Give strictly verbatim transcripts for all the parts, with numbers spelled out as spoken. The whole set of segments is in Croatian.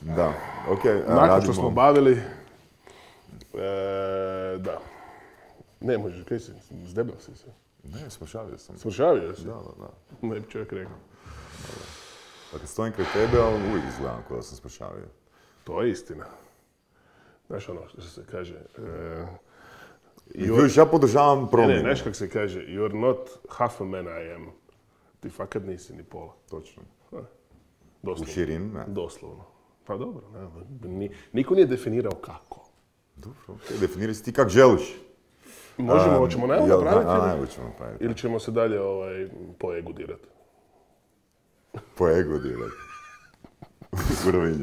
Da, ok. Nakon radimo. što smo bavili, e, da. Ne možeš, kaj si, zdebao si se. Ne, smršavio sam. Smršavio si? Da, da, da. Ne bi čovjek rekao. Dakle, stojim kraj tebe, ali uvijek izgledam kao da sam smršavio. To je istina. Znaš ono što se kaže... E, I još ja podržavam promjenu. Ne, ne, znaš kako se kaže, you're not half a man I am. Ti fakat nisi ni pola. Točno. Doslovno. U širini, ne. Doslovno. Pa dobro, ne, ni, niko nije definirao kako. Dobro, ok, definiraj si ti kako želiš. Možemo, Um, hoćemo najmo jel, napraviti? da, ili- najmo ćemo napraviti. Ili ćemo se dalje ovaj, po egu dirati? Po ego dirati. Surovinju.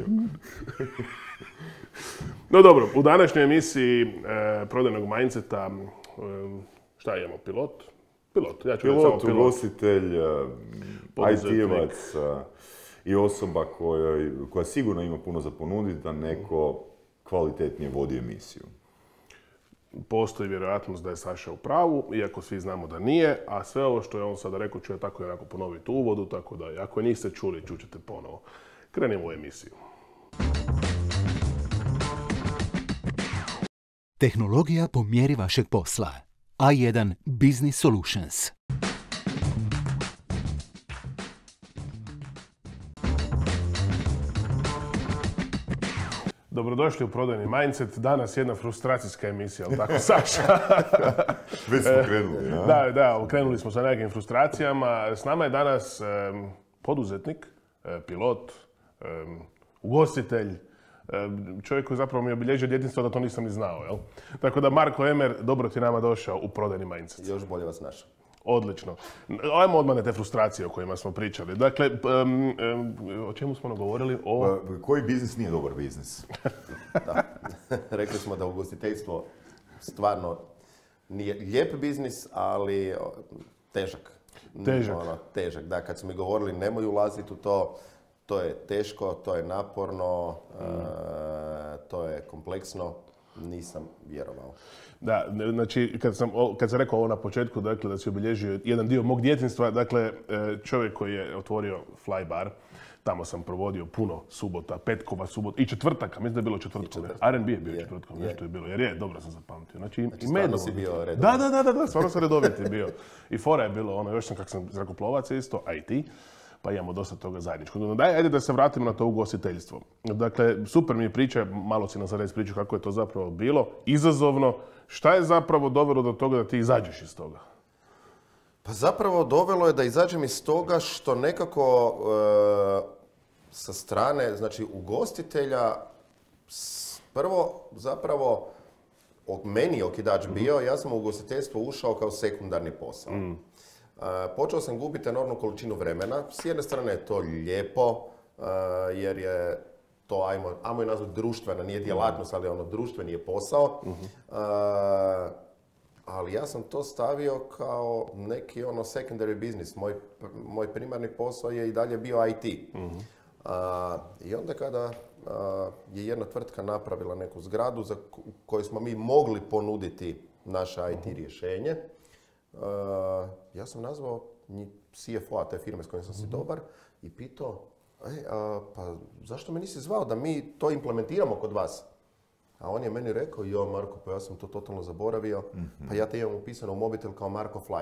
No dobro, u današnjoj emisiji e, prodajnog mindseta, e, šta imamo, pilot? Pilot, ja ću reći samo Pilot, pilot. ugostitelj, Poduzetnik. I T-evac i osoba koja, koja sigurno ima puno za ponuditi da neko kvalitetnije vodi emisiju. Postoji vjerojatnost da je Saša u pravu, iako svi znamo da nije, a sve ovo što je on sada rekao ću ja tako i onako ponoviti u uvodu, tako da ako niste čuli, čućete ponovo. Krenimo u emisiju. Tehnologija po mjeri vašeg posla. A jedan Business Solutions. Dobrodošli u Prodajni mindset. Danas jedna frustracijska emisija, ali tako Saša? Već smo krenuli, ja? Da, da, krenuli smo sa nekakvim frustracijama. S nama je danas em, poduzetnik, e, pilot, em, ugostitelj, em, čovjek koji zapravo mi je obilježio djetinjstvo da to nisam ni znao, jel? Tako da, Marko Emer, dobro ti nama došao u Prodajni mindset. Još bolje vas našao. Odlično. Ajmo odmah na te frustracije o kojima smo pričali. Dakle, em, em, o čemu smo govorili? O... Pa, koji biznis nije dobar biznis? Da. Rekli smo da ugostiteljstvo stvarno nije lijep biznis, ali o, težak. Težak. Ono, težak, da. Kad su mi govorili nemoj ulaziti u to, to je teško, to je naporno, Mm. e, to je kompleksno, nisam vjerovao. Da, ne- znači, kad sam, o- kad sam rekao ovo na početku, dakle, da si obilježio jedan dio mog djetinjstva, dakle, e, čovjek koji je otvorio Fly Bar, tamo sam provodio puno subota, petkova subota i četvrtaka, mislim da je bilo četvrtkom. R and B je bio Je, četvrtkom, je. nešto je bilo, jer je, dobro sam zapamtio. Znači, i stvarno medom. si bio redovan. Da, da, da, da, da, stvarno sam redovit je bio. I fora je bilo, ono, još sam kak sam zrakoplovac isto, I T, pa imamo dosta toga zajedničkog. No, daj, ajde da se vratimo na to ugostiteljstvo. Dakle, super mi je priča, malo si nam sad ispričao kako je to zapravo bilo, izazovno. Šta je zapravo dovelo do toga da ti izađeš iz toga? Pa zapravo dovelo je da izađem iz toga što nekako e, sa strane, znači ugostitelja, s- prvo zapravo od meni je okidač bio, ja sam u ugostiteljstvo ušao kao sekundarni posao. E, počeo sam gubiti enormnu količinu vremena. S jedne strane je to lijepo, e, jer je to, ajmo, ajmo je nazvati društvena, nije djelatnost, ali ono društveni je posao. E, ali ja sam to stavio kao neki ono secondary business. Moj, moj primarni posao je i dalje bio I T. A, I onda kada a, je jedna tvrtka napravila neku zgradu za ko- koju smo mi mogli ponuditi naše I T rješenje, a, ja sam nazvao nji- C F O-a te firme s kojim sam si dobar i pitao, "Ej, a, pa zašto me nisi zvao da mi to implementiramo kod vas?" A on je meni rekao, jo Marko, pa ja sam to totalno zaboravio, pa ja te imam upisano u mobitel kao Marko Fly.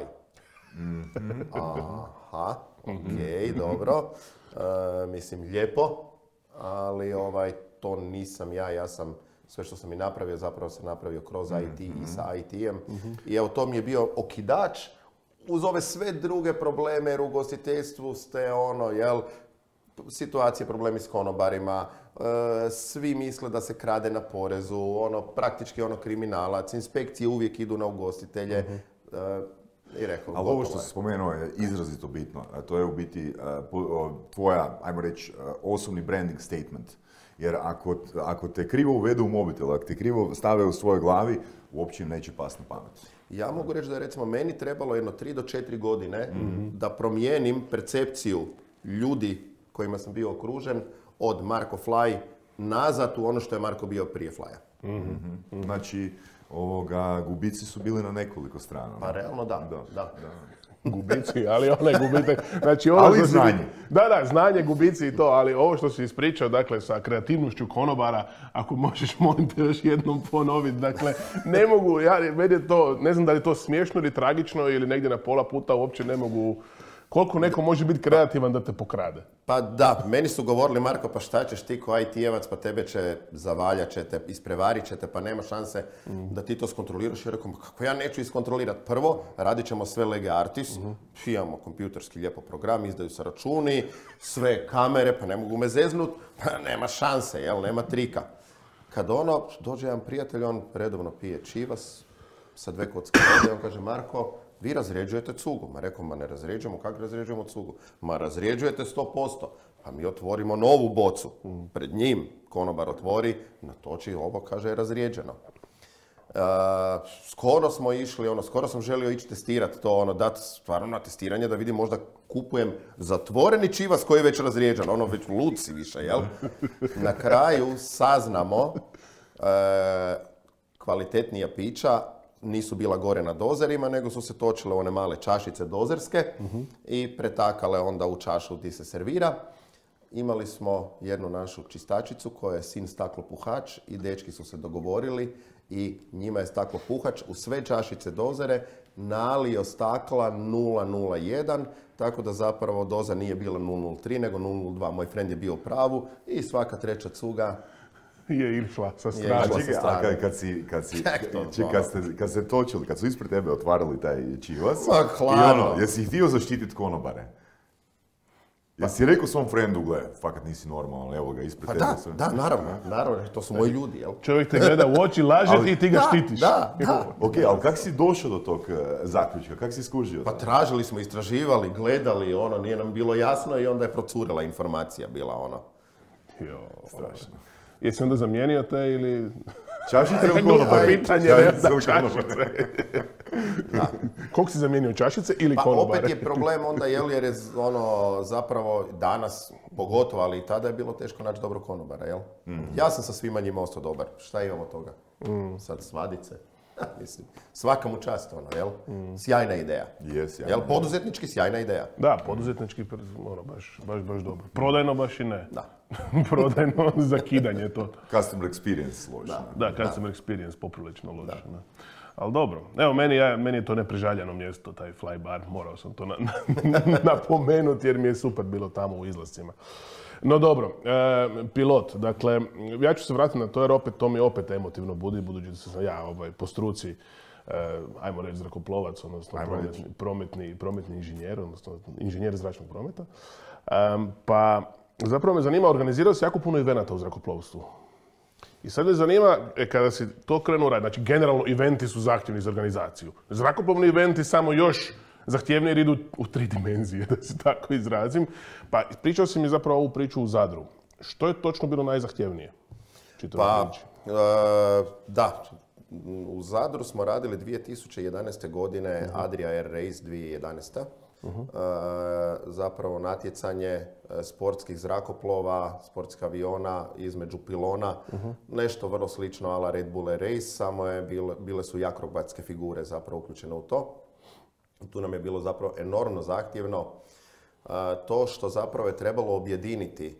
Aha, okej, dobro. E, mislim, lijepo, ali ovaj, to nisam ja, ja sam sve što sam i napravio, zapravo sam napravio kroz I T i sa I T-em. I evo, to mi je bio okidač uz ove sve druge probleme, jer u ugostiteljstvu ste ono, jel, situacije, problemi s konobarima, e, svi misle da se krade na porezu, ono, praktički ono kriminalac, inspekcije uvijek idu na ugostitelje. E, I rekao, Ali ovo gotovo što je. si spomenuo je izrazito bitno. A to je u biti a, po- o, tvoja, ajmo reći, a, osobni branding statement. Jer ako, t- ako te krivo uvedu u mobitel, ako te krivo stave u svojoj glavi, uopće im neće past na pamet. Ja mogu reći da je recimo meni trebalo jedno tri do četiri godine da promijenim percepciju ljudi kojima sam bio okružen od Marko Fly nazad u ono što je Marko bio prije Flya. Znači, ovoga, gubici su bili na nekoliko strana. Pa realno da, Da, da. da. gubici, ali onaj gubitak, znači ono Ali što si- znanje. Da, da, znanje, gubici i to, ali ovo što si ispričao, dakle, sa kreativnošću konobara, ako možeš, molim te još jednom ponoviti, dakle, ne mogu, ja, meni je to, ne znam da li je to smiješno ili tragično ili negdje na pola puta uopće ne mogu, koliko neko može biti kreativan da te pokrade. Pa da, meni su govorili, Marko, pa šta ćeš ti ko I T-evac, pa tebe će zavaljat ćete, isprevarit ćete, pa nema šanse da ti to skontroliraš. Ja rekao, kako ja neću iskontrolirati? Prvo, radit ćemo sve lege artis, imamo kompjuterski lijepo program, izdaju se računi, sve kamere, pa ne mogu me zeznut, pa nema šanse, jel, nema trika. Kad ono, dođe jedan prijatelj, on redovno pije čivas sa dve kocke vode, on kaže, Marko, vi razređujete cugu. Ma rekao, ma ne razređujemo, kako razređujemo cugu? Ma razređujete sto posto. Pa mi otvorimo novu bocu. Pred njim konobar otvori, natoči ovo, kaže, je razrijeđeno. E, skoro smo išli, ono, skoro sam želio ići testirati to, ono, dati stvarno na testiranje da vidim možda kupujem zatvoreni čivas koji je već razrijeđen, ono već lud si više, jel? Na kraju saznamo e, kvalitetnija pića nisu bila gore na dozerima, nego su se točile one male čašice dozerske i pretakale onda u čašu gdje se servira. Imali smo jednu našu čistačicu koja je sin staklopuhač i dečki su se dogovorili i njima je staklopuhač u sve čašice dozere nalio stakla nula nula jedan, tako da zapravo doza nije bila nula nula tri nego nula nula dva. Moj friend je bio u pravu i svaka treća cuga Je išla sa A strane. išla. čekaj, a kad, kad, si, kad, si, Kak to, čekaj, kad, ste, kad ste točili, kad su ispred tebe otvarali taj čivas, Ma, i hladno. ono, jesi htio zaštititi konobare? Jesi rekao svom frendu, gle, fakat nisi normalan, evo ga, ispred Pa tebe da, sve. da, naravno, naravno, to su moji ljudi, jel? Čovjek te gleda u oči, laže Ali- ti i ti ga Da, štitiš. da, da. Ok, ali kak si došao do tog uh, zaključka, kak si skužio? Pa tražili smo, istraživali, gledali, ono, nije nam bilo jasno i onda je procurila informacija bila, ono. Jo, Strašno. jesi onda zamijenio te ili... Čašice u Glupo konobare? pitanje, Čašice ne znam, u konobare. Koliko si zamijenio, čašice ili Pa konobare? opet je problem onda, jel, jer je z- ono, zapravo danas, pogotovo, ali i tada je bilo teško naći dobro konobara, jel? Ja sam sa svima njima ostao dobar. Šta imamo od toga? Sad svadice. Mislim, svaka mu čast, ono, jel? Sjajna ideja. Jes, ja. Jel, poduzetnički sjajna ideja. Da, poduzetnički, pr- ono, baš, baš, baš dobro. Prodajno baš i ne. Da. Prodajno zakidanje to. Customer experience loša. Da, customer experience poprilično loše. Da. Ali dobro, evo meni, ja, meni je to neprežaljeno mjesto, taj fly bar, morao sam to na, na- napomenuti jer mi je super bilo tamo u izlascima. No dobro, e, pilot, dakle, ja ću se vratiti na to jer opet to mi opet emotivno budi, budući da sam ja ovaj, po struci, e, ajmo reći zrakoplovac, odnosno Ajmo prometni, reći. prometni, prometni inženjer, odnosno inženjer zračnog prometa. Em, pa zapravo me zanima, organizirao si jako puno evenata u zrakoplovstvu. I sad me zanima, e, kada si to krenuo raditi, znači generalno eventi su zahtjevni za organizaciju. Zrakoplovni eventi samo još zahtjevniji jer idu u tri dimenzije, da se tako izrazim. Pa pričao si mi zapravo ovu priču u Zadru. Što je točno bilo najzahtjevnije? Čitavoj Pa, priči? e, da, u Zadru smo radili dvije tisuće jedanaeste godine Adria Air Race dvije tisuće jedanaeste. E, zapravo natjecanje e, sportskih zrakoplova, sportskih aviona između pilona. Nešto vrlo slično ala Red Bull Air Race, samo je bile, bile su i akrobatske figure zapravo uključene u to. Tu nam je bilo zapravo enormno zahtjevno e, to što zapravo je trebalo objediniti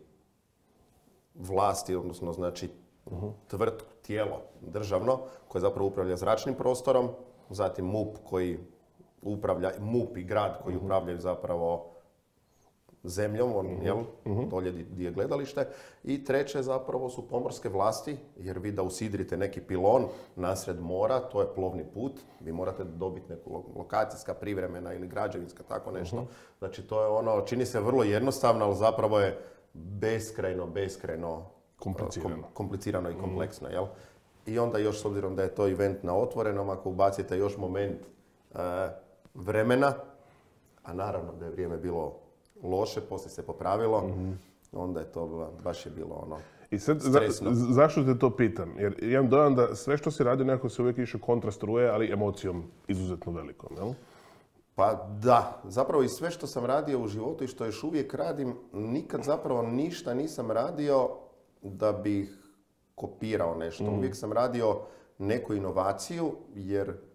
vlasti, odnosno znači tvrtku, tijelo državno koje zapravo upravlja zračnim prostorom, zatim MUP koji upravlja, MUP i grad koji upravljaju zapravo zemljom, on, jel, dolje di di je gledalište. I treće zapravo su pomorske vlasti, jer vi da usidrite neki pilon nasred mora, to je plovni put, vi morate dobiti neku lo- lokacijska, privremena ili građevinska, tako nešto. Znači to je ono, čini se vrlo jednostavno, ali zapravo je beskrajno, beskrajno Komplicirano. kom- komplicirano i kompleksno, jel? I onda još s obzirom da je to event na otvorenom, ako ubacite još moment e, vremena, a naravno da je vrijeme bilo loše, poslije se popravilo, onda je to ba- baš je bilo ono... I sad, za- stresno. z- zašto te to pitam? Jer imam dojam da sve što si radio nekako se uvijek išao kontra struje, ali emocijom izuzetno velikom, jel? Pa da, zapravo i sve što sam radio u životu i što još uvijek radim, nikad zapravo ništa nisam radio da bih kopirao nešto. Uvijek sam radio neku inovaciju, jer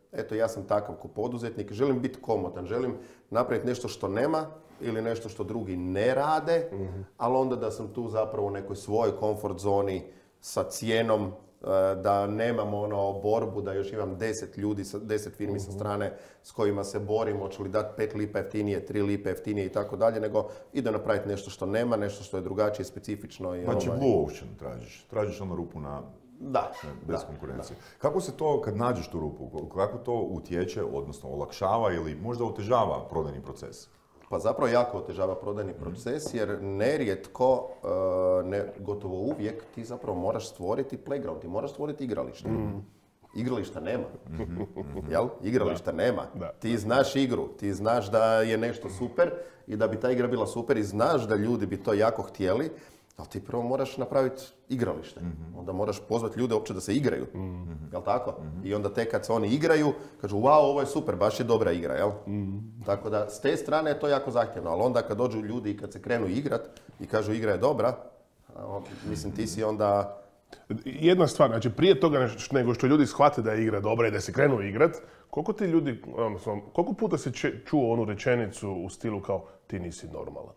eto ja sam takav ko poduzetnik, želim biti komotan, želim napraviti nešto što nema ili nešto što drugi ne rade, mm-hmm. ali onda da sam tu zapravo u nekoj svojoj komfort zoni sa cijenom, da nemam ono borbu, da još imam deset ljudi, deset firmi uh-huh. sa strane s kojima se borim, hoću li dati pet lipa jeftinije, tri lipe jeftinije i tako dalje, nego ide napraviti nešto što nema, nešto što je drugačije, specifično. I znači ovaj... blue ocean tražiš, tražiš ono rupu na... Da, bez da, konkurencije. Da. Kako se to, kad nađeš tu rupu, kako to utječe, odnosno olakšava ili možda otežava prodajni proces? Pa zapravo jako otežava prodajni proces jer nerijetko, ne, gotovo uvijek, ti zapravo moraš stvoriti playground, ti moraš stvoriti igralište. Mm. Igrališta nema. Mm-hmm. Jel? Igrališta da. nema. Da. Ti znaš igru, ti znaš da je nešto super i da bi ta igra bila super i znaš da ljudi bi to jako htjeli, ali ti prvo moraš napraviti igralište. Mm-hmm. Onda moraš pozvati ljude uopće da se igraju. Mm-hmm. Jel tako? Mm-hmm. I onda tek kad se oni igraju, kažu wow, ovo je super, baš je dobra igra. Jel? Mm-hmm. Tako da s te strane je to jako zahtjevno. Ali onda kad dođu ljudi i kad se krenu igrat i kažu igra je dobra, mislim ti si onda... Jedna stvar, znači prije toga nego što ljudi shvate da je igra dobra i da se krenu igrat, koliko ti ljudi, odnosno, koliko puta si čuo onu rečenicu u stilu kao ti nisi normalan?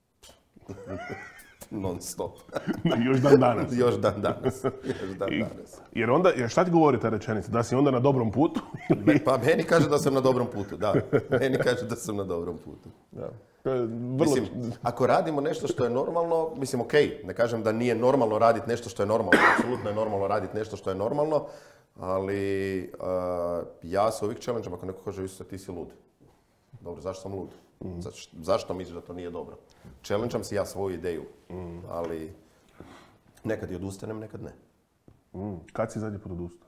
Non stop. Još dan danas. Još dan danas. Još dan danas. Jer onda, jer šta ti govori ta rečenica? Da si onda na dobrom putu? Pa meni kaže da sam na dobrom putu, da. Meni kaže da sam na dobrom putu. Da. Vrlo... Mislim, ako radimo nešto što je normalno, mislim, ok, ne kažem da nije normalno raditi nešto što je normalno, apsolutno je normalno raditi nešto što je normalno, ali uh, ja se uvijek challengeam ako neko kaže, Isuse, ti si lud. Dobro, zašto sam lud? Mm. Zašto, zašto misliš da to nije dobro? Challengeam si ja svoju ideju, mm. ali nekad i odustanem, nekad ne. Mm. Kad si zadnji put odustao?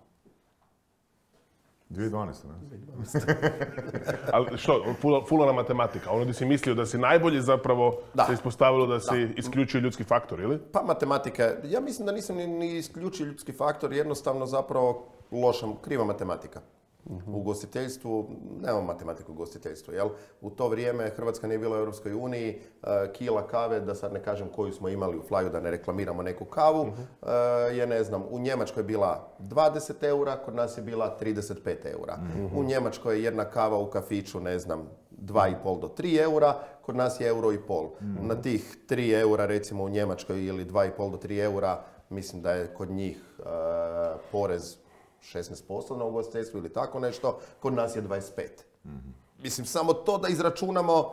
dvije tisuće dvanaeste, ne? dvije tisuće dvanaeste. Ali što, fulana matematika, ono gdje si mislio da si najbolji, zapravo da. se ispostavilo da si da. isključio ljudski faktor, ili? Pa matematika, ja mislim da nisam ni, ni isključio ljudski faktor, jednostavno zapravo loša, kriva matematika. U ugostiteljstvu, nemamo matematiku u ugostiteljstvu, jel? U to vrijeme Hrvatska nije bila u Europskoj uniji, kila kave, da sad ne kažem koju smo imali u flaju, da ne reklamiramo neku kavu, uh-huh. je, ne znam, u Njemačkoj je bila dvadeset eura, kod nas je bila trideset pet eura. Uh-huh. U Njemačkoj je jedna kava u kafiću, ne znam, dva i pol do tri eura, kod nas je euro i pol. Uh-huh. Na tih tri eura, recimo u Njemačkoj, ili dva i pol do tri eura, mislim da je kod njih uh, porez šesnaest posto na ugostiteljstvu ili tako nešto, kod nas je dvadeset pet. Mm-hmm. Mislim, samo to da izračunamo...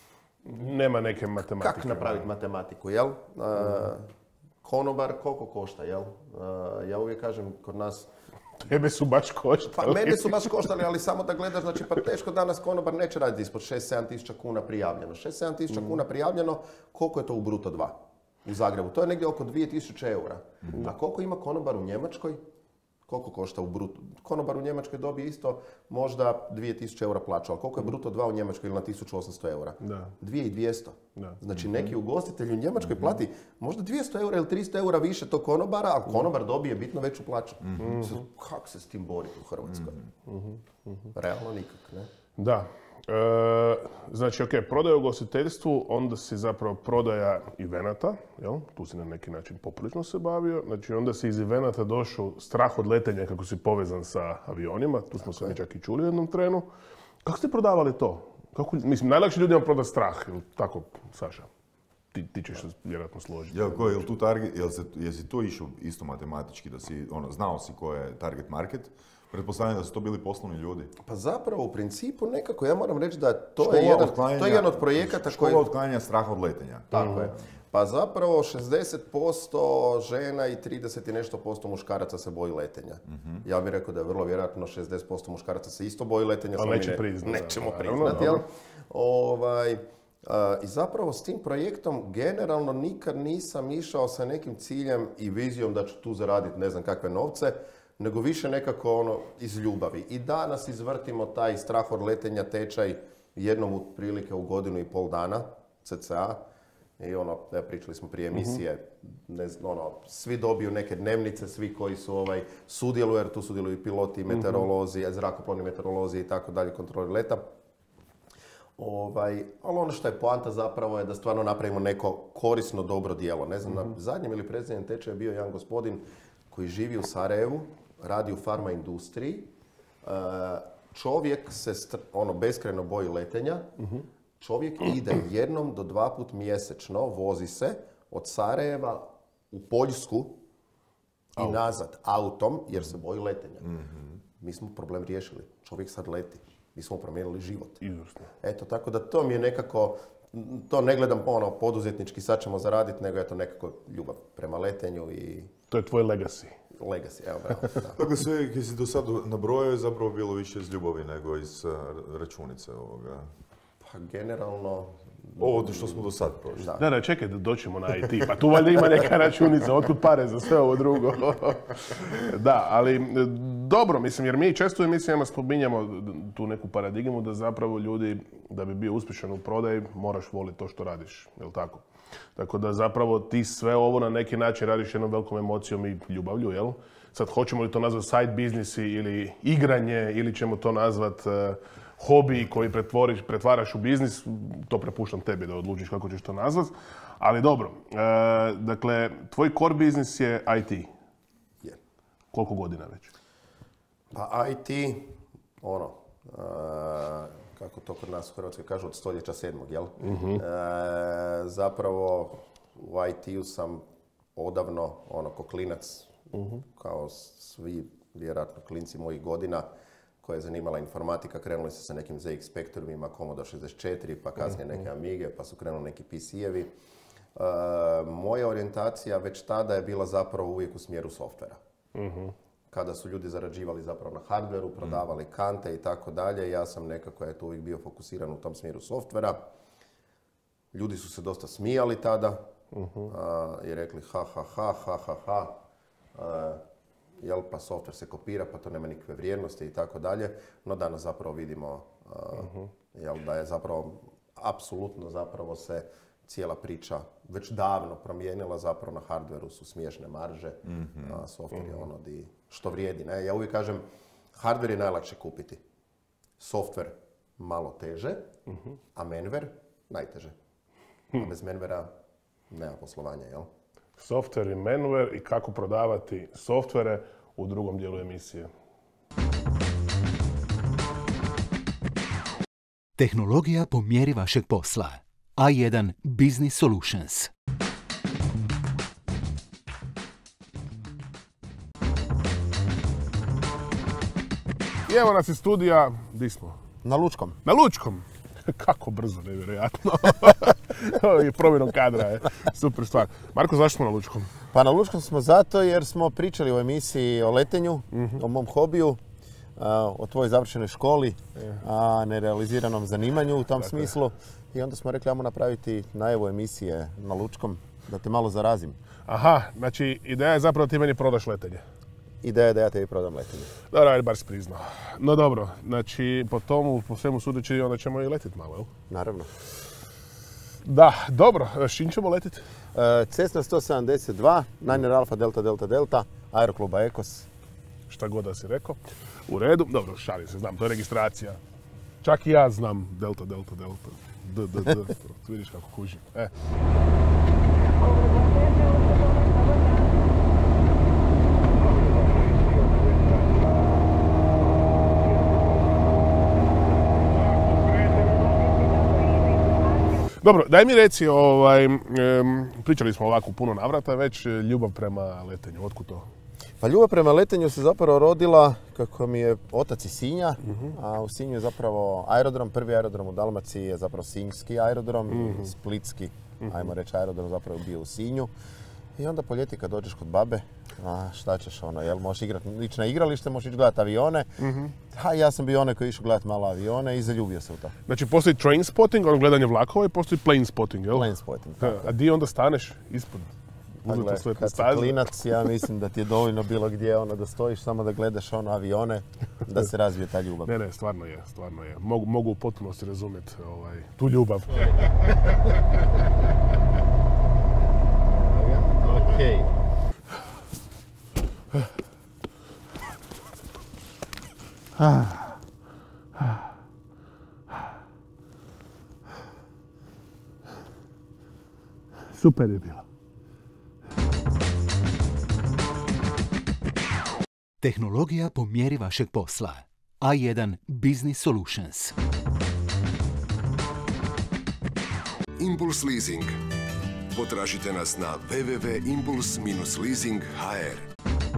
Nema neke matematike. Kako napraviti matematiku, jel? Mm-hmm. Uh, konobar koliko košta, jel? Uh, ja uvijek kažem, kod nas... Tebe su baš koštali. Pa mene su baš koštali, ali samo da gledaš, znači pa teško danas konobar neće raditi ispod šest sedam tisuća kuna prijavljeno. šest sedam tisuća mm-hmm. kuna prijavljeno, koliko je to u bruto dva u Zagrebu? To je negdje oko dvije tisuće eura. Mm-hmm. A koliko ima konobar u Njemačkoj? Koliko košta u bruto? Konobar u Njemačkoj dobije isto možda dvije tisuće eura plaću, ali koliko je bruto dva u Njemačkoj ili na tisuću osamsto eura? Da. dvije tisuće dvjesto. Da. Znači neki ugostitelj u Njemačkoj mm-hmm. plati možda dvjesto eura ili tristo eura više tog konobara, a konobar dobije bitno veću plaću. Mm-hmm. Kako se s tim boriti u Hrvatskoj? Mm-hmm. Realno nikak, ne? Da. E, znači, ok, prodaja u ugostiteljstvu, onda si zapravo prodaja evenata, jel? Tu si na neki način poprilično se bavio. Znači, onda si iz evenata došao strah od letenja kako si povezan sa avionima. Tu smo se mi čak i čuli u jednom trenu. Kako ste prodavali to? Kako, mislim, najlakše ljudima prodati strah, jel tako, Saša? Ti, ti ćeš se vjerojatno složiti. Jel, ko, jel tu target, jel se, jesi tu išao isto matematički, da si, ono, znao si ko je target market? Pretpostavljam da su to bili poslovni ljudi. Pa zapravo u principu nekako ja moram reći da to je jedan, to je jedan od projekata škola koji... otklanjanja straha od letenja. Tako mm. je. Pa zapravo šezdeset posto žena i trideset i nešto posto muškaraca se boji letenja. Mm-hmm. Ja bih rekao da je vrlo vjerojatno šezdeset posto muškaraca se isto boji letenja. Ali neće priznati. Nećemo priznati, jel? Ovaj, a, I zapravo s tim projektom generalno nikad nisam išao sa nekim ciljem i vizijom da ću tu zaraditi ne znam kakve novce, nego više nekako ono iz ljubavi. I danas izvrtimo taj strah od letenja tečaj jednom otprilike u godinu i pol dana, cca. I ono, ne, pričali smo prije emisije, ne znam, ono, svi dobiju neke dnevnice, svi koji su ovaj, sudjeluju, jer tu sudjeluju i piloti, meteorolozi, zrakoplovni meteorolozi i tako dalje, kontroli leta. Ovaj, ali ono što je poanta zapravo je da stvarno napravimo neko korisno dobro djelo. Ne znam, mm-hmm. na zadnjem ili predzadnjem tečaju je bio jedan gospodin koji živi u Sarajevu, radi u farma industriji, uh, čovjek se str- ono beskrajno boji letenja, čovjek ide jednom do dva put mjesečno, vozi se od Sarajeva u Poljsku i Auto. nazad autom jer se boji letenja. Mi smo problem riješili. Čovjek sad leti. Mi smo promijenili život. Izvrsno. Eto, tako da to mi je nekako, to ne gledam ono poduzetnički, sad ćemo zaraditi, nego je to nekako ljubav prema letenju i To je tvoj legacy. legacy. Evo, bravo. Da. Dakle, sve koji si do sada nabrojao je zapravo bilo više iz ljubavi nego iz uh, računice ovoga. Pa generalno, Ovo što smo do sad prošli. da. Da, da, čekaj da doćemo na I T. Pa tu valjda ima neka računica, otkud pare za sve ovo drugo. Da, ali e, dobro, mislim, jer mi često u emisijama spominjamo tu neku paradigmu da zapravo ljudi, da bi bio uspješan u prodaji, moraš voliti to što radiš, jel tako? Tako da zapravo ti sve ovo na neki način radiš jednom velikom emocijom i ljubavlju, jel? Sad, hoćemo li to nazvati side biznisi ili igranje, ili ćemo to nazvati e, hobi koji pretvoriš, pretvaraš u biznis, to prepuštam tebi da odlučiš kako ćeš to nazvati. Ali dobro, e, dakle, tvoj core biznis je I T. Je. Koliko godina već? Pa I T, ono, a, kako to kod nas u Hrvatskoj kažu, od stoljeća sedmog, jel? E, zapravo u I T-u sam odavno, ono, ko klinac, kao svi, vjerojatno, klinci mojih godina, koje je zanimala informatika, krenuli su sa nekim Z X Spectrumima, Commodore šezdeset četiri, pa kasnije neke Amige, pa su krenuli neki P C-evi. E, moja orijentacija već tada je bila zapravo uvijek u smjeru softvera. Kada su ljudi zarađivali zapravo na hardveru, prodavali kante i tako dalje, ja sam nekako eto, uvijek bio fokusiran u tom smjeru softvera. Ljudi su se dosta smijali tada a, i rekli ha, ha, ha, ha, ha, ha. A, jel, pa softver se kopira, pa to nema nikakve vrijednosti i tako dalje. No danas zapravo vidimo a, jel, da je zapravo, apsolutno zapravo se cijela priča već davno promijenila, zapravo na hardveru su smiješne marže, a softver je ono di, što vrijedi. Ne? Ja uvijek kažem, hardver je najlakše kupiti. Softver malo teže, a manware najteže. A bez manwarea nema poslovanja, jel? Software i manware i kako prodavati softvere u drugom dijelu emisije. Tehnologija po mjeri vašeg posla. A jedan Business Solutions. I evo nas iz studija, di smo? Na Lučkom. Na Lučkom. Kako brzo, nevjerojatno. I promjenom kadra je super stvar. Marko, zašto smo na Lučkom? Pa na Lučkom smo zato jer smo pričali u emisiji o letenju, o mom hobiju, a, o tvojoj završenoj školi, a nerealiziranom zanimanju u tom smislu. I onda smo rekli, ajmo napraviti najavu emisije na Lučkom, da te malo zarazim. Aha, znači ideja je zapravo ti meni prodaš letenje. Ideja je da ja tebi prodam letenje. Dobro, ajde, bar si priznao. No dobro, znači po tomu, po svemu sudeći, onda ćemo i letiti malo, jel? Naravno. Da, dobro, s čim ćemo letiti? E, Cessna sto sedamdeset dva, Niner Alfa Delta Delta Delta, Aerokluba Ekos. Šta god da si rekao. U redu, dobro, šalim se, znam, to je registracija. Čak i ja znam Delta, Delta, Delta. D, D, D. Tu vidiš kako kužim. E. Dobro, daj mi reci, ovaj, em, pričali smo ovako puno navrata već, ljubav prema letenju, otkud to? Pa ljubav prema letenju se zapravo rodila kako mi je otac iz Sinja, a u Sinju je zapravo aerodrom, prvi aerodrom u Dalmaciji je zapravo sinjski aerodrom i splitski, ajmo reći, aerodrom zapravo bio u Sinju. I onda po ljeti kad dođeš kod babe, a šta ćeš ono, jel možeš igrat, ići na igralište, možeš ići gledati avione. A ja sam bio onaj koji je išao gledati malo avione i zaljubio se u to. Znači, postoji train spotting, ono gledanje vlakova i postoji plane spotting, jel? Plane spotting, A, tako. a di onda staneš ispod? Uzeti Dakle, sve te kad si staze? klinac, ja mislim da ti je dovoljno bilo gdje ono da stojiš, samo da gledaš ono avione, da se razvije ta ljubav. Ne, ne, stvarno je, stvarno je. Mogu, mogu u potpunosti razumjeti ovaj, tu ljubav. Okej. Super je bilo. Tehnologija po mjeri vašeg posla. A jedan Business Solutions. Impuls Leasing. Potražite nas na w w w tačka impuls dash leasing tačka h r.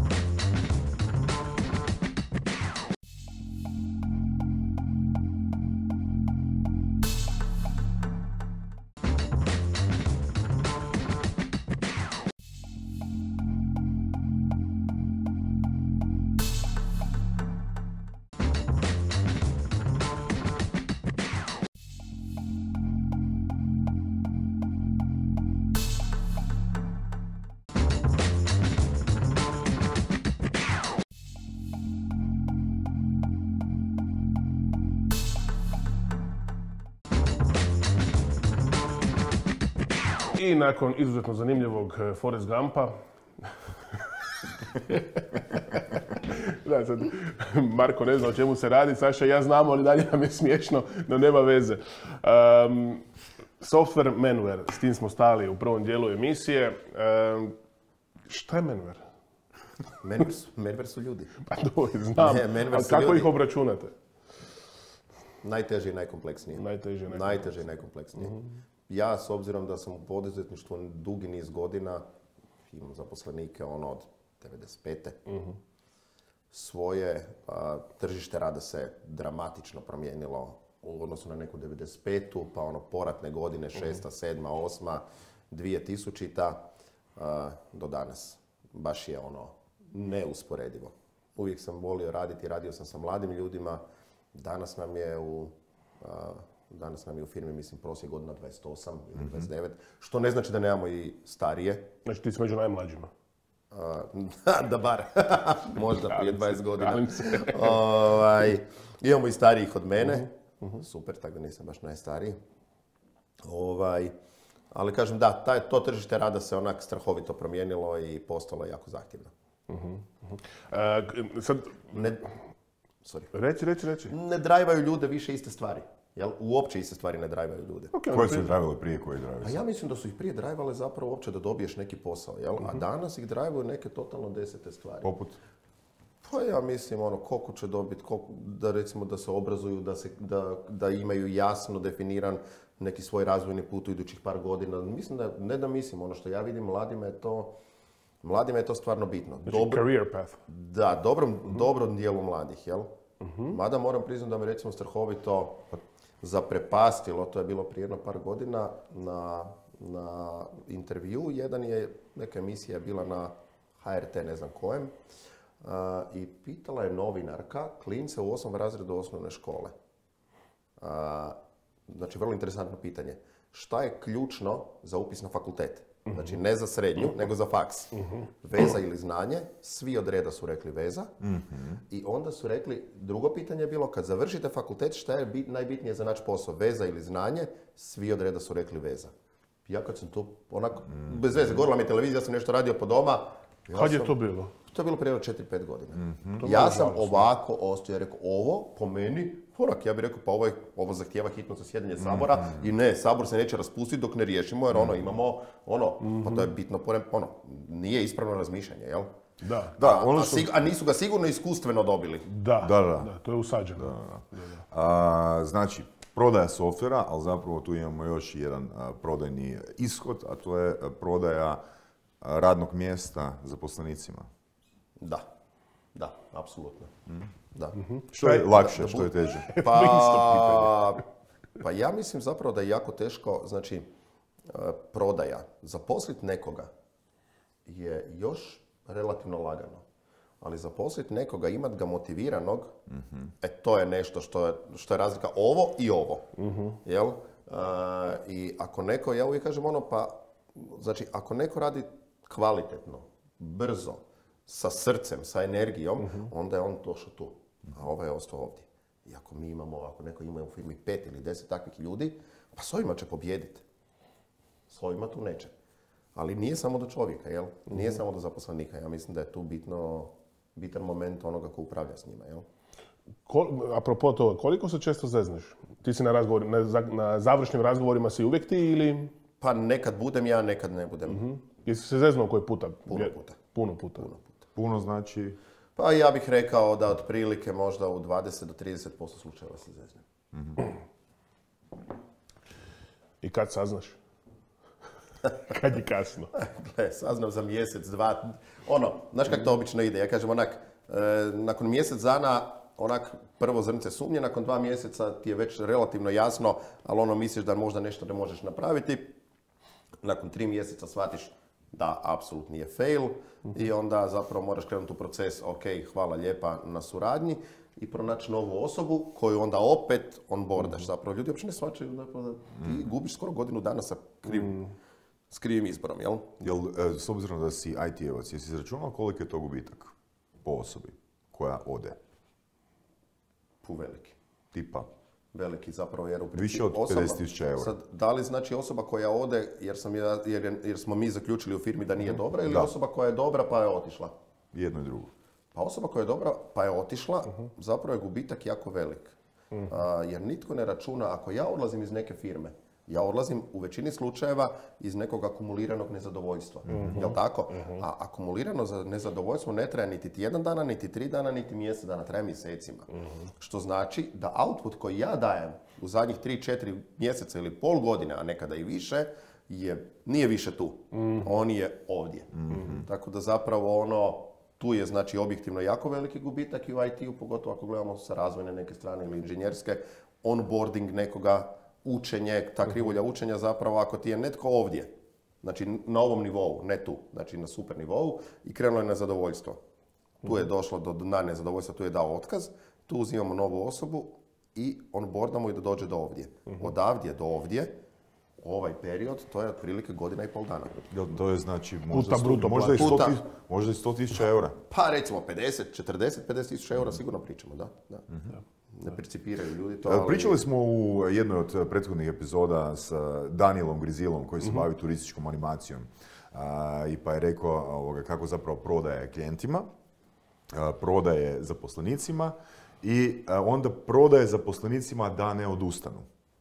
I nakon izuzetno zanimljivog Forrest Gumpa, da, sad, Marko ne zna o čemu se radi, Saša i ja znamo, ali dalje nam je smiješno, no nema veze. Um, software manware, s tim smo stali u prvom dijelu emisije. Um, šta je manware? Manware su, manware su ljudi. Pa dobro, znam, Ne, manware ali su kako ljudi. ih obračunate? Najteže i najkompleksnije. Najteže i najkompleksnije. Najteže i najkompleksnije. Ja, s obzirom da sam u poduzetništvu dugi niz godina, imam zaposlenike ono od devedeset pete svoje a, tržište rada se dramatično promijenilo u odnosu na neku devedeset petu, pa ono poratne godine, šesta, sedma, osma, dvije tisućita a, do danas. Baš je ono neusporedivo. Uvijek sam volio raditi, radio sam sa mladim ljudima. Danas nam je u a, Danas nam je u firmi, mislim, prosjek godina dvadeset osam ili dvadeset devet, što ne znači da nemamo i starije. Znači ti si među najmlađima. Uh, da bar, možda prije dvadeset godina. Šalim se. Ovaj, imamo i starijih od mene, super, tako da nisam baš najstariji. Ovaj, ali kažem, da, taj, to tržište rada se onak strahovito promijenilo i postalo jako zahtjevno. E, sad, Ne, sorry. reci, reci, reci. Ne drajvaju ljude više iste stvari. Jel? Uopće iste stvari ne drajvaju ljude. Okay, Koje su ih drivale prije, koje ih drivale A ja mislim da su ih prije drajvale zapravo uopće da dobiješ neki posao, jel? A danas ih drajvaju neke totalno desete stvari. Poput? Pa ja mislim ono koliko će dobiti, koliko, da recimo da se obrazuju, da, se, da, da imaju jasno definiran neki svoj razvojni put u idućih par godina. Mislim da, ne da mislim, ono što ja vidim, mladima je to, mladima je to stvarno bitno. Znači, Dobro, career path. da, dobrom, dobrom dijelu mladih, jel? Mada moram priznati da me recimo strahovito zaprepastilo, to je bilo prije jedno par godina, na, na intervju. Jedan je, neka emisija je bila na H R T, ne znam kojem, uh, i pitala je novinarka klince u osmom razredu osnovne škole. Uh, znači, vrlo interesantno pitanje. Šta je ključno za upis na fakultet? Znači, ne za srednju, nego za faks. Veza ili znanje, svi od reda su rekli veza. I onda su rekli, drugo pitanje je bilo, kad završite fakultet, šta je bit, najbitnije za naći posao? Veza ili znanje, svi od reda su rekli veza. Ja kad sam to, onako, bez veze, gorila mi je televizija, ja sam nešto radio po doma. Ja Kad je sam- to bilo? To je bilo prije četiri pet godina. To je Ja malo sam žalosno. ovako ostio, rekao, ovo po meni, onak, ja bih rekao, pa ovo, je, ovo zahtijeva hitno zasjedanje Sabora i ne, Sabor se neće raspustiti dok ne riješimo, jer ono, imamo, ono, pa to je bitno, porem- ono, nije ispravno razmišljanje, jel? Da. Da, A, ono a što... sig- a nisu ga sigurno iskustveno dobili. Da, Da, da. to je usađeno. A, znači, prodaja softvera, ali zapravo tu imamo još jedan a, prodajni ishod, a to je a, prodaja a, radnog mjesta zaposlenicima. Da, da, apsolutno. Da. Što je lakše, da što je bu- teže? Pa, pa ja mislim zapravo da je jako teško, znači, e, prodaja, zaposliti nekoga je još relativno lagano. Ali zaposliti nekoga, imat ga motiviranog, e to je nešto što je, što je razlika ovo i ovo. Jel? E, I ako neko, ja uvijek kažem ono, pa, znači, ako neko radi kvalitetno, brzo, sa srcem, sa energijom, onda je on došao tu, a ovaj je ostao ovdje. I ako mi imamo, ako neko ima u firmi pet ili deset takvih ljudi, pa s ovima će pobijediti. S ovima tu neće. Ali nije samo do čovjeka, jel? Nije samo do zaposlenika. Ja mislim da je tu bitno, bitan moment onoga ko upravlja s njima, jel? Kol- apropo toga, koliko se često zezneš? Ti si na, razgovor, na, za- na završnim razgovorima si uvijek ti ili... Pa nekad budem ja, nekad ne budem. Jesi se zeznuo koji puta? Puno Je- puta. Puno puta. Puno znači... Pa ja bih rekao da otprilike možda u dvadeset do trideset posto slučajeva se zezne. I kad saznaš? Kad je kasno? Gle, saznam za mjesec, dva, ono, znaš kako to obično ide, ja kažem onak, e, nakon mjesec dana, onak, prvo zrnce sumnje, nakon dva mjeseca ti je već relativno jasno, ali ono misliš da možda nešto ne možeš napraviti, nakon tri mjeseca shvatiš da apsolutni je fail i onda zapravo moraš krenuti u proces, ok, hvala lijepa na suradnji i pronaći novu osobu koju onda opet onboardaš. Zapravo ljudi uopće ne shvaćaju da ti gubiš skoro godinu dana sa krivim, s krivim izborom, jel? Jel, e, s obzirom da si I T-evac, jesi izračunao koliko je to gubitak po osobi koja ode? Pu veliki. Tipa? Veliki zapravo, jer u principu Više od osoba- pedeset tisuća eura. Sad, da li znači osoba koja ode jer, sam ja, jer, je- jer smo mi zaključili u firmi da nije dobra ili Da. osoba koja je dobra pa je otišla? Jedno i drugo. Pa osoba koja je dobra pa je otišla, zapravo je gubitak jako velik. A, jer nitko ne računa, ako ja odlazim iz neke firme, ja odlazim u većini slučajeva iz nekog akumuliranog nezadovoljstva. Jel tako? A akumulirano za nezadovoljstvo ne traje niti tjedan dana, niti tri dana, niti mjesec dana, traje mjesecima. Što znači da output koji ja dajem u zadnjih tri, četiri mjeseca ili pol godine, a nekada i više, je, nije više tu. On je ovdje. Tako da zapravo ono, tu je znači objektivno jako veliki gubitak i u I T-u, pogotovo ako gledamo sa razvojne neke strane ili inženjerske, onboarding nekoga, učenje, ta krivulja učenja zapravo ako ti je netko ovdje, znači na ovom nivou, ne tu, znači na super nivou i krenulo je na zadovoljstvo. Tu je došlo do dna nezadovoljstva, tu je dao otkaz, tu uzimamo novu osobu i onboardamo i da dođe do ovdje. Odavdje do ovdje, ovaj period, to je otprilike godina i pol dana. Jel, to je znači možda, Puta sto, bruto možda, i sto, plaća. tis- možda i sto tisuća eura. Pa recimo pedeset, četrdeset, pedeset tisuća eura sigurno pričamo, da. da. Ne percipiraju ljudi to, E, ali... Pričali smo u jednoj od prethodnih epizoda s Danielom Grizilom koji se bavi turističkom animacijom. A, i pa je rekao ovoga, kako zapravo prodaje klijentima, a, prodaje zaposlenicima i a, onda prodaje zaposlenicima da ne odustanu.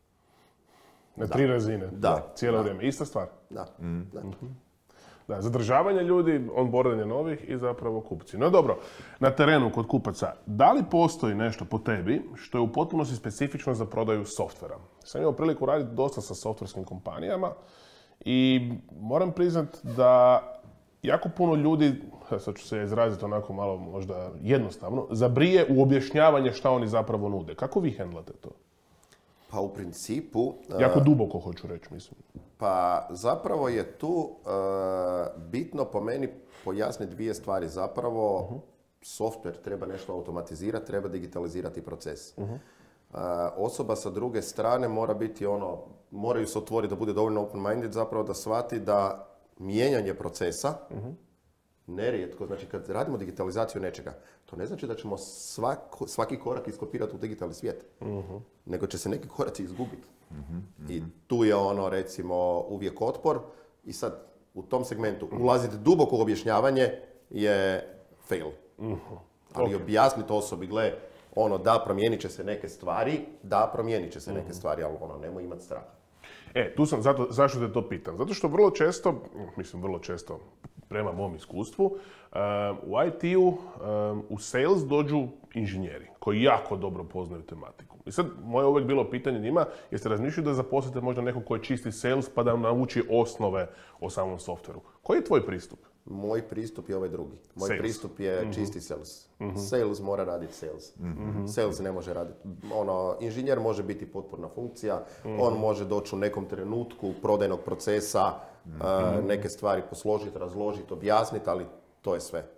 Na tri razine. Da. Cijelo Da. vrijeme. Ista stvar. Da, da. Da, zadržavanje ljudi, onboardanje novih i zapravo kupci. No dobro, na terenu kod kupaca, da li postoji nešto po tebi što je u potpunosti specifično za prodaju softvera? Sam imao priliku raditi dosta sa softverskim kompanijama i moram priznat da jako puno ljudi, sad ću se izraziti onako malo možda jednostavno, zabrije u objašnjavanje šta oni zapravo nude. Kako vi hendlate to? Pa u principu... Jako duboko hoću reći, mislim. Pa zapravo je tu e, bitno po meni pojasniti dvije stvari. Zapravo software treba nešto automatizirati, treba digitalizirati proces. E, osoba sa druge strane mora biti ono, moraju se otvoriti da bude dovoljno open-minded zapravo da shvati da mijenjanje procesa nerijetko, znači kad radimo digitalizaciju nečega, to ne znači da ćemo svako, svaki korak iskopirati u digitalni svijet, nego će se neki koraci izgubiti. I tu je ono, recimo, uvijek otpor i sad u tom segmentu ulaziti duboko u objašnjavanje je fail. Ali objasniti osobi, gle, ono, da, promijenit će se neke stvari, da, promijenit će se neke stvari, ali ono, nemoj imati strah. E, tu sam, zato, zašto te to pitam? Zato što vrlo često, mislim vrlo često, prema mom iskustvu, uh, u I T-u, um, u sales dođu inženjeri koji jako dobro poznaju tematiku. I sad, moje uvijek bilo pitanje njima, jeste razmišljali da zaposlite možda nekog koji je čisti sales pa da vam nauči osnove o samom softveru? Koji je tvoj pristup? Moj pristup je ovaj drugi. Moj Sales. pristup je čisti sales. Sales mora raditi sales. Sales ne može raditi. Ono, inženjer može biti potporna funkcija, on može doći u nekom trenutku prodajnog procesa, uh, neke stvari posložiti, razložiti, objasniti, ali to je sve.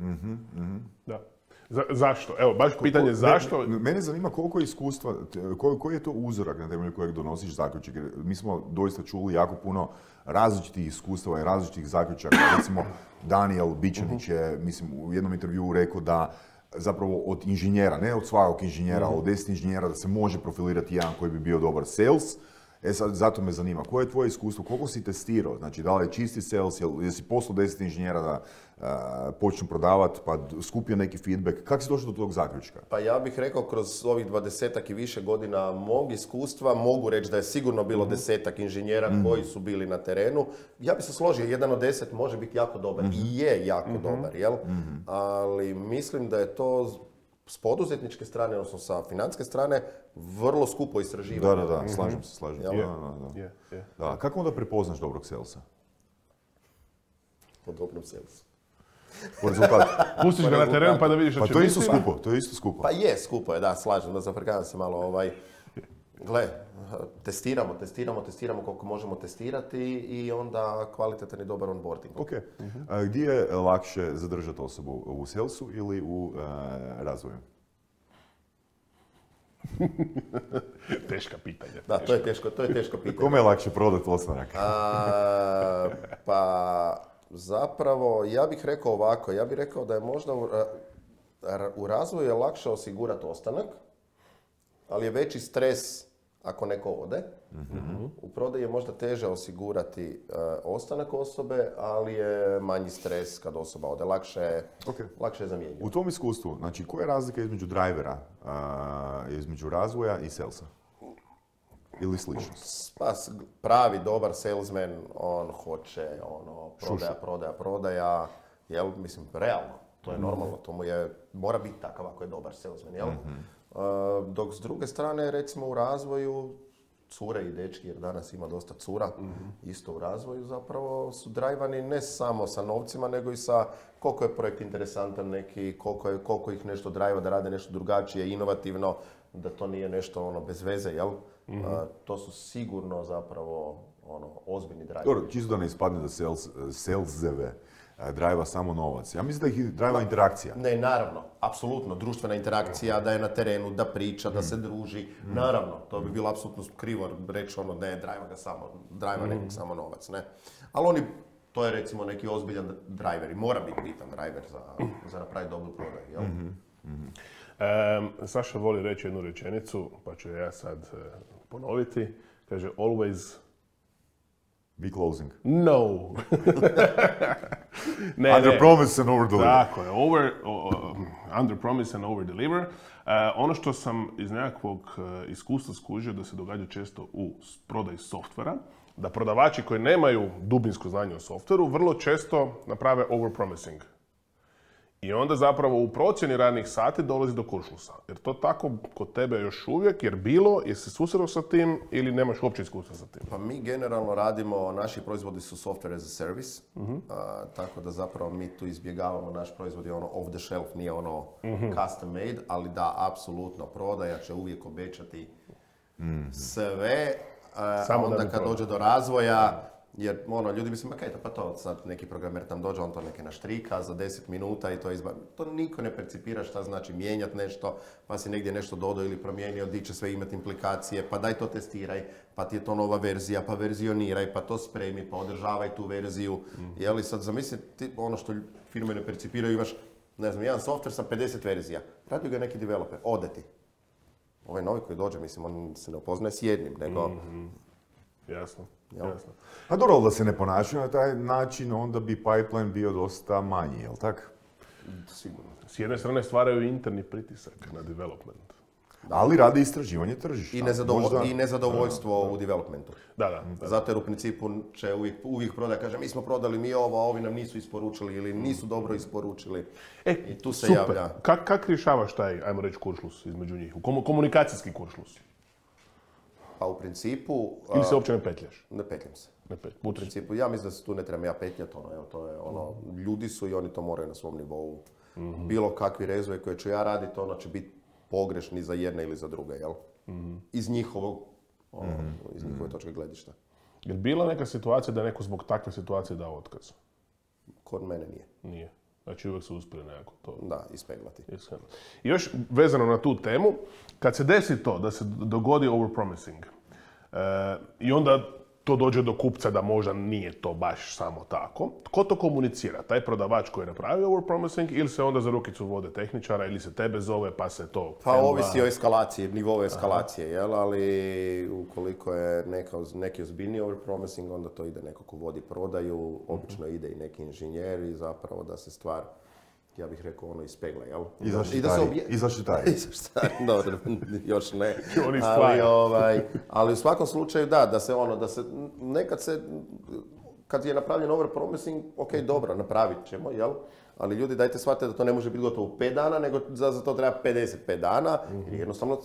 Da. Za, zašto? Evo, baš pitanje zašto. Me- Mene zanima koliko je iskustva, t- koji, koji je to uzorak na temelju kojeg donosiš zaključak. Jer mi smo doista čuli jako puno različitih iskustava i različitih zaključaka. Recimo, Daniel Bičanić je, mislim, u jednom intervjuu rekao da zapravo od inženjera, ne od svakog inženjera, od deset inženjera da se može profilirati jedan koji bi bio dobar sales. E sad, zato me zanima, koje je tvoje iskustvo, koliko si testirao, znači da li je čisti sales, jel, jesi poslao deset inženjera da uh, počnu prodavati, pa skupio neki feedback, kako si došao do tog zaključka? Pa ja bih rekao kroz ovih dvadesetak i više godina mog iskustva mogu reći da je sigurno bilo mm-hmm. desetak inženjera mm-hmm. koji su bili na terenu. Ja bih se složio, jedan od deset može biti jako dobar mm-hmm. i je jako mm-hmm. dobar, jel? Mm-hmm. Ali mislim da je to s poduzetničke strane, odnosno sa financijske strane, vrlo skupo istraživanje. Da, da, da, slažem se, slažem se. Yeah. Da, da, da. Yeah, yeah. Da, kako onda prepoznaš dobrog salesa? Po dobrom salesu. Po rezultatu. Pustiš ga na teren pa da vidiš što Pa će to je biti. isto skupo, to je isto skupo. Pa je, skupo je, da, slažem, da zafrkavam se malo ovaj... Gle, testiramo, testiramo, testiramo koliko možemo testirati i onda kvalitetan i dobar onboarding. Ok. A gdje je lakše zadržati osobu, u salesu ili u uh, razvoju? Teška pitanja. Da, to je teško, to je teško pitanje. Kome je lakše prodati ostanak? A, pa zapravo, ja bih rekao ovako, ja bih rekao da je možda u, u razvoju je lakše osigurati ostanak, ali je veći stres ako neko ode. Mm-hmm. U prodaji je možda teže osigurati uh, ostanak osobe, ali je manji stres kad osoba ode. Lakše je, okay. lakše je zamijeniti. U tom iskustvu, znači koja je razlika između drivera, uh, između razvoja i salesa? Ili sličnost? Pa, pravi, dobar salesman, on hoće ono, prodaja, Šušu. prodaja, prodaja, jel, mislim, realno. To je normalno, to mu je, mora biti takav ako je dobar salesman, jel? Mm-hmm. Uh, dok s druge strane, recimo u razvoju, cure i dečki, jer danas ima dosta cura, mm-hmm. isto u razvoju zapravo su drajvani ne samo sa novcima, nego i sa koliko je projekt interesantan neki, koliko, je, koliko ih nešto drajva da rade nešto drugačije, inovativno, da to nije nešto ono bez veze, jel? Mm-hmm. Uh, to su sigurno zapravo ono, ozbiljni drajvari. Dobro, čisto da ne ispadne da sales, saleseve drajva samo novac. Ja mislim da ih drajva interakcija. Ne, naravno, apsolutno, društvena interakcija, da je na terenu, da priča, da se druži. Mm. Naravno, to bi bilo apsolutno krivo reći ono, ne, drajva ga samo, drajva mm. nekog samo novac, ne. Ali oni, to je recimo neki ozbiljan driver i mora biti bitan driver za, za napraviti dobru prodaju, jel? Mm-hmm. Mm-hmm. Um, Saša voli reći jednu rečenicu, pa ću ja sad uh, ponoviti. Kaže, always... Be closing. No. ne, under ne. promise and over deliver. Tako je, over, uh, under promise and over deliver. Uh, ono što sam iz nekakvog uh, iskustva skužio da se događa često u prodaji softvera, da prodavači koji nemaju dubinsko znanje o softveru vrlo često naprave over promising. I onda zapravo u procjeni radnih sati dolazi do kuršlusa. Jer to tako kod tebe još uvijek, jer bilo, jesi se susreo sa tim ili nemaš uopće iskustva sa tim? Pa mi generalno radimo, naši proizvodi su software as a service, uh-huh. a, tako da zapravo mi tu izbjegavamo, naš proizvod je ono off the shelf, nije ono uh-huh. custom made, ali da, apsolutno, prodaja će uvijek obećati uh-huh. sve, a, a onda kad dođe do razvoja, jer ono, ljudi bi se, ma kaj to, pa to sad neki programer tam dođe, on to neke naštrika za deset minuta i to izbavi. To niko ne percipira šta znači mijenjati nešto, pa si negdje nešto dodao ili promijenio, di će sve imati implikacije, pa daj to testiraj, pa ti je to nova verzija, pa verzioniraj, pa to spremi, pa održavaj tu verziju. Mm. Jeli sad zamisli ti ono što firme ne percipiraju, imaš, ne znam, jedan software sa pedeset verzija, radi ga neki developer, ode ti. Ovaj novi koji dođe, mislim, on se ne upoznaje s jednim, nego... Mm-hmm. Jasno. Jasno. A dobro, da se ne ponašaju na taj način, onda bi pipeline bio dosta manji, jel tako? Sigurno. S jedne strane stvaraju interni pritisak na development. Da. Ali radi istraživanje tržišta. I, nezadovo- Možda... I nezadovoljstvo da, da. u developmentu. Da, da, da. Zato jer u principu će uvijek, uvijek prodaja, kaže mi smo prodali mi ovo, a ovi nam nisu isporučili ili nisu dobro isporučili. E, I tu se super. javlja. Kako kak rješavaš taj, ajmo reći, kuršlus između njih? Komunikacijski kuršlus? Pa u principu... Ili se uopće ne petljaš? Ne petljam se. Ne petljam. U principu, ja mislim da se tu ne trebam ja petljati, ono, evo, to je ono, mm. ljudi su i oni to moraju na svom nivou. Mm-hmm. Bilo kakvi rezove koje ću ja raditi, ono će biti pogrešni za jedne ili za druge, jel? Mm-hmm. Iz njihovog, ono, mm-hmm. iz njihove točke gledišta. Je li bila neka situacija da je neko zbog takve situacije dao otkaz? Kod mene nije. Nije. Znači uvijek su uspjeli nekako to... Da, ispeglati. I još vezano na tu temu, kad se desi to, da se dogodi overpromising, e, i onda to dođe do kupca da možda nije to baš samo tako. Tko to komunicira? Taj prodavač koji je napravio overpromising ili se onda za rukicu vode tehničara ili se tebe zove pa se to... Pa Canva... ovisi o eskalaciji, nivou eskalacije, jel? Ali ukoliko je neka, neki ozbiljni overpromising, onda to ide neko ko vodi prodaju, obično ide i neki inženjer i zapravo da se stvar, ja bih rekao, ono ispegla, jel? I zaštitari. obje... I zaštitari. I zaštitari, dobro, još ne. Oni ali, ovaj, ali u svakom slučaju da, da se ono, da se, nekad se, kad je napravljen overpromising, ok, dobro, napravit ćemo, jel? Ali ljudi, dajte shvatite da to ne može biti gotovo u pet dana, nego za, za to treba pedeset pet dana, jer jednostavno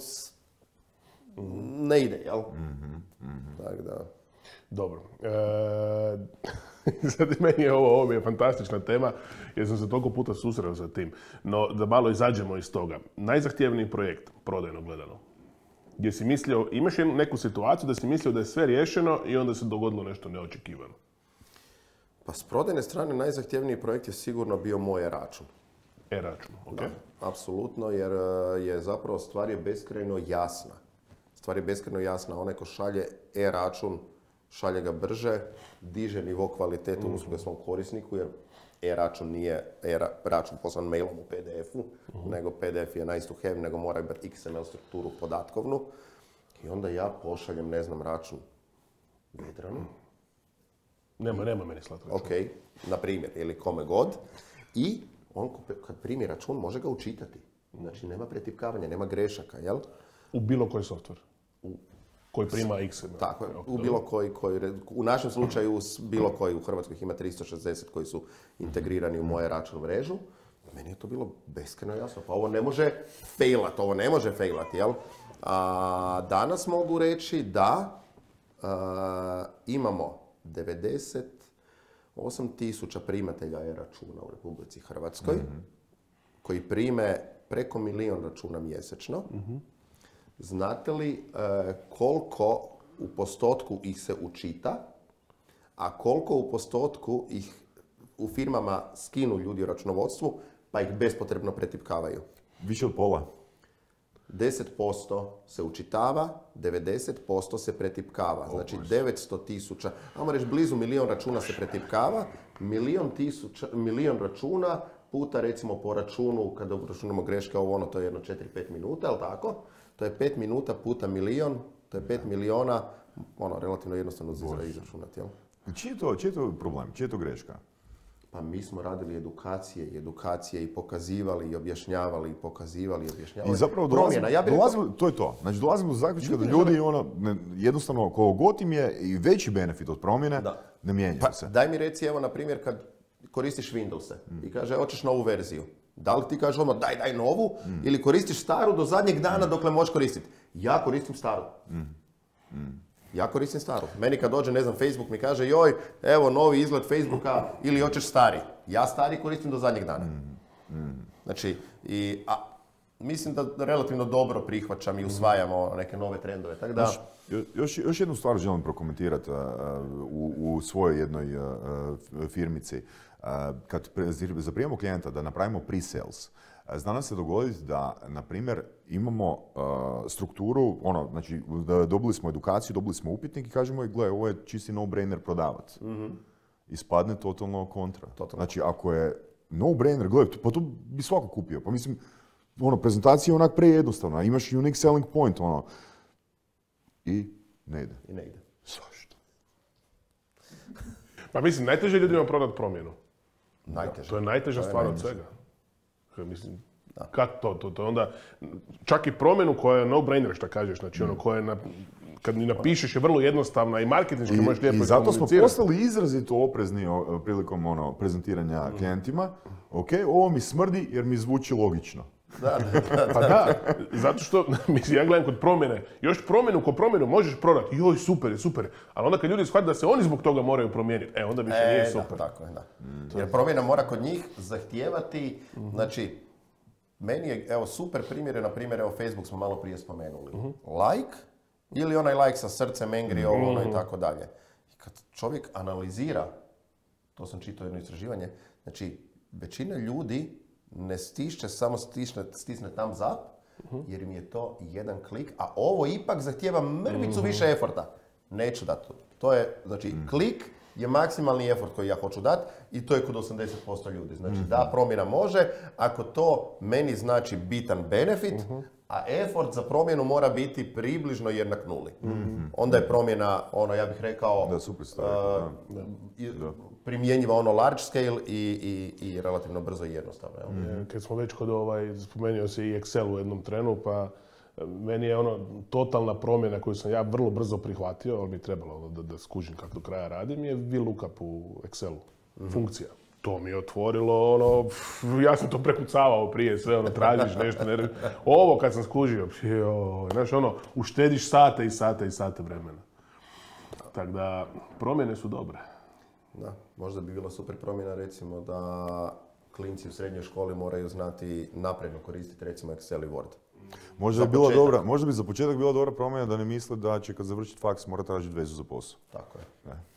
ne ide, jel? Mm-hmm, mm-hmm. Tak da... Dobro. E, sad meni je ovo, ovo mi je fantastična tema, jer sam se toliko puta susreo sa tim. No, da malo izađemo iz toga. Najzahtjevniji projekt, prodajno gledano. Gdje si mislio, imaš neku situaciju da si mislio da je sve riješeno i onda se dogodilo nešto neočekivano? Pa s prodajne strane najzahtjevniji projekt je sigurno bio moj e-račun. E-račun, ok. Da, apsolutno, jer je zapravo stvar je beskrajno jasna. Stvar je beskrajno jasna. Onaj ko šalje e-račun, šalje ga brže, diže nivo kvalitete mm. usluge svom korisniku, jer e-račun nije e-račun poslan mailom u P D F-u, mm. nego P D F je nice to have, nego mora imati X M L strukturu podatkovnu. I onda ja pošaljem, ne znam, račun Vedranu. Nema, nema meni slatko. Ok, na primjer, ili kome god. I on kad primi račun može ga učitati. Znači nema pretipkavanja, nema grešaka, jel? U bilo koji software? Koji prima X M L. Tako je, u bilo koji, koji, u našem slučaju bilo koji, u Hrvatskoj ima tristo šezdeset koji su integrirani u moje račun mrežu. Meni je to bilo beskrajno jasno, pa ovo ne može failat, ovo ne može failat, jel? A, danas mogu reći da a, imamo devedeset osam tisuća primatelja e-računa u Republici Hrvatskoj, mm-hmm. koji prime preko milijon računa mjesečno. Mm-hmm. Znate li e, koliko u postotku ih se učita, a koliko u postotku ih u firmama skinu ljudi u računovodstvu, pa ih bespotrebno pretipkavaju? Više od pola. deset posto se učitava, devedeset posto se pretipkava. Znači devetsto tisuća, ajmo reći blizu milijon računa se pretipkava, milijon, tisuća, milijon računa puta recimo po računu, kada računamo greške, ovo ono, to je jedno četiri pet minuta, jel tako? To je pet minuta puta milijon, to je pet miliona, ono, relativno jednostavno za izračunati, jel? Čiji je to, čiji je to problem? Čiji je to greška? Pa mi smo radili edukacije i edukacije i pokazivali i objašnjavali i pokazivali i objašnjavali. I zapravo dolazimo, ja dolazimo, to je to. Znači dolazimo do zaključka da ljudi ono, ne, jednostavno koliko god im je i veći benefit od promjene, da. ne mijenjaju pa, se. Daj mi reci, evo na primjer kad koristiš Windowse mm. i kaže hoćeš novu verziju. Da li ti kažeš odmah daj, daj novu mm. ili koristiš staru do zadnjeg dana mm. dokle možeš koristiti? Ja koristim staru. Mm. Mm. Ja koristim staru. Meni kad dođe, ne znam, Facebook mi kaže joj, evo novi izgled Facebooka ili hoćeš stari. Ja stari koristim do zadnjeg dana. Mm. Mm. Znači, i, a, mislim da relativno dobro prihvaćam i usvajamo neke nove trendove. Tako da... Još, još jednu stvar želim prokomentirati uh, u, u svojoj jednoj uh, firmici. Uh, kad zaprimamo klijenta da napravimo pre-sales, zna nam se dogoditi da, na primjer, imamo uh, strukturu, ono, znači, da dobili smo edukaciju, dobili smo upitnik i kažemo, gle, ovo je čisti no-brainer prodavat. Mm-hmm. Ispadne totalno kontra. Totalno. Znači, ako je no-brainer, gle, pa to bi svako kupio. Pa mislim, ono, prezentacija je onak prejednostavna, imaš unique selling point, ono, i ne ide. I ne ide. Zašto? Pa mislim, najteže ljudima prodati promjenu. Najteže. To je najteža to stvar je od svega. Mislim, da. Kad to, to, to onda, čak i promjenu koja je no-brainer, što kažeš, znači ono koja je, na, kad ni napišeš je vrlo jednostavna i marketinški možeš lijepo iskomunicirati. I zato smo postali izrazito oprezni o, prilikom ono, prezentiranja mm. klijentima. Ok, ovo mi smrdi jer mi zvuči logično. Da, da, da, pa da, zato što, mislim, ja gledam kod promjene, još promjenu ko promjenu možeš prodati, joj, super je, super je, ali onda kad ljudi shvate da se oni zbog toga moraju promijeniti, e, onda više e, nije super. Da, tako je, da. Mm. Jer promjena mora kod njih zahtijevati, mm-hmm. znači, meni je, evo, super primjer, na primjer, evo, Facebook smo malo prije spomenuli, mm-hmm. like ili onaj like sa srcem, angry, ovo, ono i tako dalje. I kad čovjek analizira, to sam čitao jedno istraživanje, znači, većina ljudi ne stišće, samo stisne, stisne thumbs up, uh-huh. jer im je to jedan klik, a ovo ipak zahtijeva mrvicu uh-huh. više eforta. neću dati to. To je, znači, klik je maksimalni effort koji ja hoću dati i to je kod osamdeset posto ljudi. Znači, da, promjena može, ako to meni znači bitan benefit, a effort za promjenu mora biti približno jednak nuli. Onda je promjena, ono, ja bih rekao, Da, super ste rekli, da. i- primjenjiva ono large scale i, i, i relativno brzo i jednostavno. jel? E, Kad smo već kod ovaj, spomenuo se i Excel u jednom trenu, pa e, meni je ono totalna promjena koju sam ja vrlo brzo prihvatio, ali mi je trebalo ono da, da skužim kako do kraja radim, je VLOOKUP u Excelu. Funkcija. To mi je otvorilo, ono, pff, ja sam to prekucavao prije, sve ono, tražiš nešto, ne, ovo kad sam skužio, joj, znaš, ono, uštediš sate i sate i sate vremena. Tako da, promjene su dobre. Da, možda bi bila super promjena recimo da klinci u srednjoj školi moraju znati napredno koristiti recimo Excel i Word. Možda, Za bi bila početak. dobra, možda bi za početak bila dobra promjena da ne misle da će kad završiti faks mora tražiti vezu za posao. Tako je.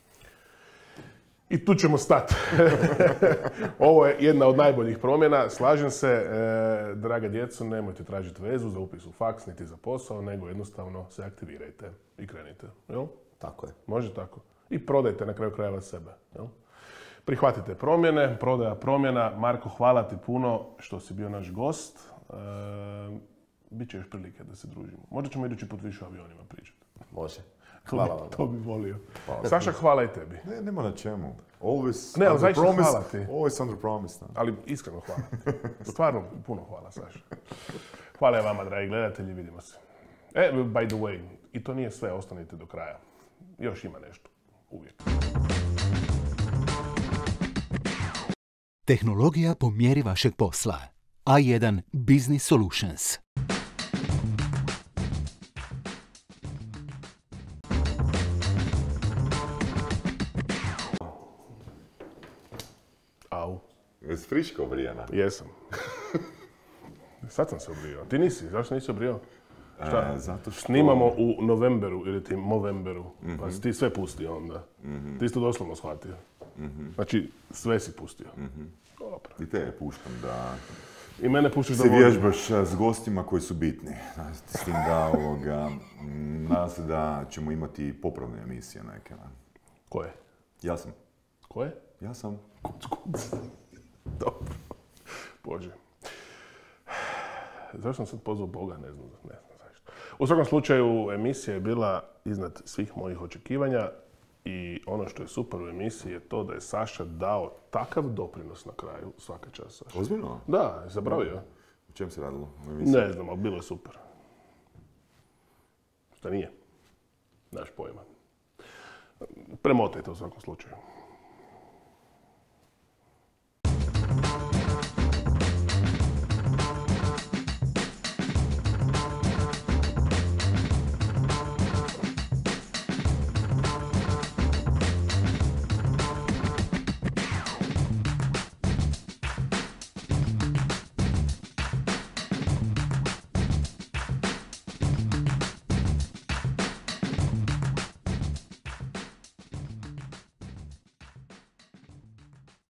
I tu ćemo stati. Ovo je jedna od najboljih promjena. Slažem se, e, draga djeco, nemojte tražiti vezu za upis u faks niti za posao, nego jednostavno se aktivirajte i krenite. Jel? Tako je. Može tako. I prodajte na kraju krajeva sebe. Jel? Prihvatite promjene, prodaja promjena. Marko, hvala ti puno što si bio naš gost. E, Biće još prilike da se družimo. Možda ćemo idući put više o avionima pričati. Može. To Hvala bi- vam. To bi volio. Saša, hvala i tebi. Ne, nema na čemu. Always Ne, ali under zaista promise, hvala ti. always under promise. da. Ali iskreno hvala. Stvarno puno hvala, Saša. Hvala i vama, dragi gledatelji, vidimo se. E, by the way, i to nije sve, ostanite do kraja. Još ima nešto, uvijek. Tehnologija po mjeri vašeg posla. A jedan Business Solutions. Au, Jesi friška obrijana? jesam. Sad sam se obrio. Ti nisi, zašto nisi obrio? Šta? E, zato što... Snimamo u novemberu ili ti movemberu, pa si ti sve pustio onda. Ti si to doslovno shvatio. Znači, sve si pustio. Dobro. I te puštam da I mene puštiš da se vodim. vježbaš a, s gostima koji su bitni. S tim da, ovoga, m, nadam se da ćemo imati popravne emisije neke. ne. Ko je? Ja sam. Ko je? Ja sam. Kuc, kuc. Dobro. Bože. Zašto sam sad pozvao Boga? Ne znam, ne znam zašto. U svakom slučaju, emisija je bila iznad svih mojih očekivanja i ono što je super u emisiji je to da je Saša dao takav doprinos na kraju, svaka čast Saša. Ozbiljno? Da, zaboravio. O čem se radilo u emisiji? Ne znam, ali bilo je super. Šta nije? Naš pojma. Premotajte u svakom slučaju.